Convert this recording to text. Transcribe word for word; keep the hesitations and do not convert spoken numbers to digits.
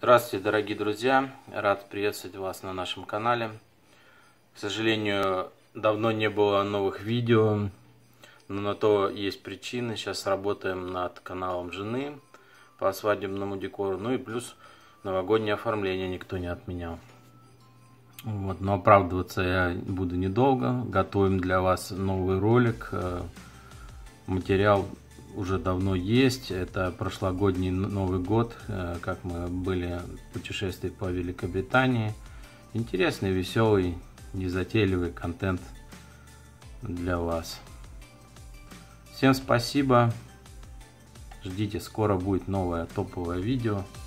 Здравствуйте, дорогие друзья! Рад приветствовать вас на нашем канале. К сожалению, давно не было новых видео, но на то есть причины. Сейчас работаем над каналом жены по свадебному декору. Ну и плюс новогоднее оформление никто не отменял. Вот, но оправдываться я буду недолго. Готовим для вас новый ролик. Материал уже давно есть. Это прошлогодний Новый год, как мы были в путешествии по Великобритании. Интересный, веселый, незатейливый контент для вас. Всем спасибо. Ждите, скоро будет новое топовое видео.